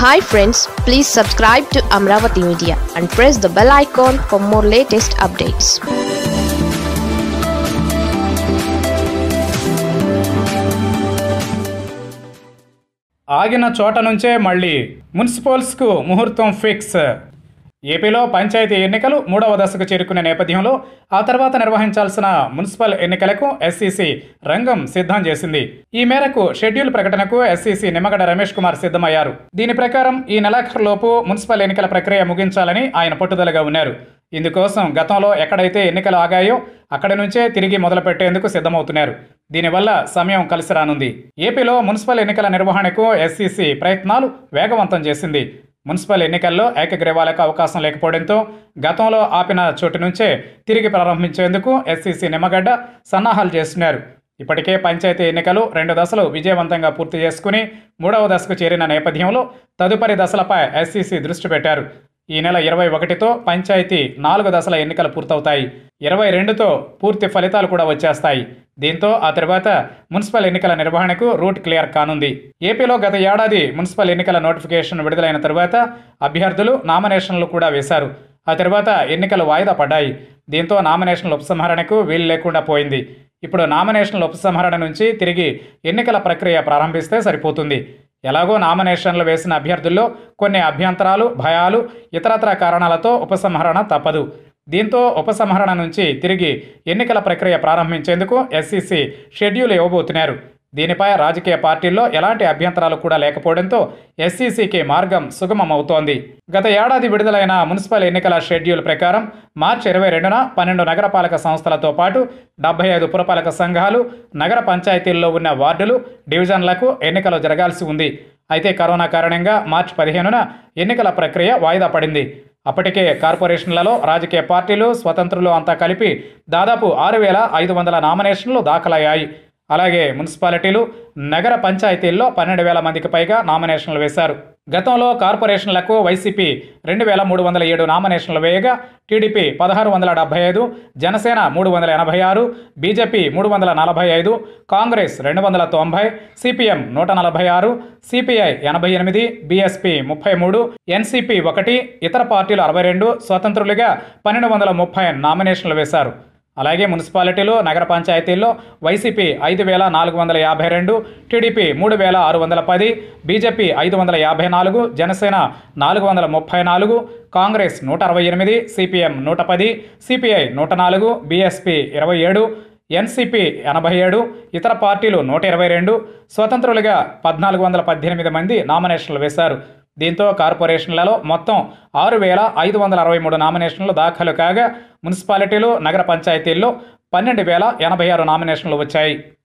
Hi friends, please subscribe to Amaravathi Media and press the bell icon for more latest updates. ఆగిన చోట నుంచే మళ్ళీ మున్సిపల్స్కు ముహూర్తం fix. ఏపీలో పంచాయతీ ఎన్నికలు 3వ దశకు చేరుకునే నేపథ్యంలో ఆ తర్వాత నిర్వహించాల్సిన మున్సిపల్ ఎన్నికలకు ఎస్సీసీ రంగం సిద్ధం చేసింది. ఈ మేరకు షెడ్యూల్ ప్రకటనకు ఎస్సీసీ నిమ్మగడ్డ రమేష్ కుమార్ సిద్ధమయ్యారు. దీని ప్రకారం ఈ నెలాఖరులోపు మున్సిపల్ ఎన్నికల ప్రక్రియ ముగించాలని ఆయన పట్టుదలగా ఉన్నారు. ఇందుకోసం గతంలో ఎక్కడైతే ఎన్నికలు ఆగాయో అక్కడి నుంచే తిరిగి మొదలుపెట్టేందుకు సిద్ధమవుతున్నారు. దీనివల్ల సమయం కలిసి రానుంది. ఏపీలో మున్సిపల్ ఎన్నికల నిర్వహణకు ఎస్సీసీ ప్రయత్నాలు వేగవంతం చేసింది. మున్సిపల్ ఎన్నికల్లో ఏకగ్రీవాలకు అవకాశం లేకపోవడంతో గతంలో ఆపిన చోటు నుంచే తిరిగి ప్రారంభించేందుకు ఎస్సీసీ నిమ్మగడ్డ సన్నాహాలు చేస్తున్నారు. ఇప్పటికే పంచాయతీ ఎన్నికలు 2 దశలు విజయవంతంగా పూర్తి చేసుకుని 3వ దశకు చేరిన నేపథ్యంలో తదుపరి దశలపై ఎస్సీసీ దృష్టి పెట్టారు. ఈ నెల 21తో పంచాయతీ 4 దశల ఎన్నికలు పూర్తవుతాయి. 22తో పూర్తి ఫలితాలు కూడా వచ్చేస్తాయి. దీంతో ఆ తర్వాత మున్సిపల్ ఎన్నికల నిర్వహణకు రూట్ క్లియర్ కానుంది. ఏపీలో గత ఏడాది మున్సిపల్ ఎన్నికల నోటిఫికేషన్ విడుదలైన తరువాత అభ్యర్థులు నామినేషన్లు కూడా వేశారు. ఆ తర్వాత ఎన్నికలు వాయిదా పడ్డాయి. దీంతో నామినేషన్ల ఉపసంహరణకు వీలు లేకుండా పోయింది. ఇప్పుడు నామినేషన్ల ఉపసంహరణ నుంచి తిరిగి ఎన్నికల ప్రక్రియ ప్రారంభిస్తే సరిపోతుంది. ఎలాగో నామినేషన్లు వేసిన అభ్యర్థుల్లో కొన్ని అభ్యంతరాలు, భయాలు, ఇతరత్రా కారణాలతో ఉపసంహరణ తప్పదు. దీంతో ఉపసంహరణ నుంచి తిరిగి ఎన్నికల ప్రక్రియ ప్రారంభించేందుకు ఎస్సీసీ షెడ్యూల్ ఇవ్వబోతున్నారు. దీనిపై రాజకీయ పార్టీల్లో ఎలాంటి అభ్యంతరాలు కూడా లేకపోవడంతో ఎస్సీసీకి మార్గం సుగమమవుతోంది. గత ఏడాది విడుదలైన మున్సిపల్ ఎన్నికల షెడ్యూల్ ప్రకారం మార్చి 22న 12 నగరపాలక సంస్థలతో పాటు 75 పురపాలక సంఘాలు, నగర పంచాయతీల్లో ఉన్న వార్డులు, డివిజన్లకు ఎన్నికలు జరగాల్సి ఉంది. అయితే కరోనా కారణంగా మార్చి 15న ఎన్నికల ప్రక్రియ వాయిదా పడింది. అప్పటికే కార్పొరేషన్లలో రాజకీయ పార్టీలు, స్వతంత్రులు అంతా కలిపి దాదాపు 6,500 నామినేషన్లు దాఖలయ్యాయి. అలాగే మున్సిపాలిటీలు, నగర పంచాయతీల్లో 12,000 మందికి పైగా నామినేషన్లు వేశారు. గతంలో కార్పొరేషన్లకు వైసీపీ 2,307 నామినేషన్లు వేయగా TDP 1,675, Janasena 386, BJP 345, Congress 290, CPM 146, CPI 88, BSP 33, NCP 1, ఇతర పార్టీలు 62, స్వతంత్రులుగా 1,230 నామినేషన్లు వేశారు. అలాగే మున్సిపాలిటీలు, నగర పంచాయతీల్లో YCP 5,452, TDP 3,610, BJP 554, Janasena 434, Congress 168, CPM 110, CPI 104, BSP 27, NCP 87, ఇతర పార్టీలు 122, స్వతంత్రులుగా 1,418 మంది నామినేషన్లు వేశారు. దీంతో కార్పొరేషన్లలో మొత్తం 6,563 నామినేషన్లు దాఖలు కాగా మున్సిపాలిటీలు, నగర పంచాయతీల్లో 12,086 నామినేషన్లు వచ్చాయి.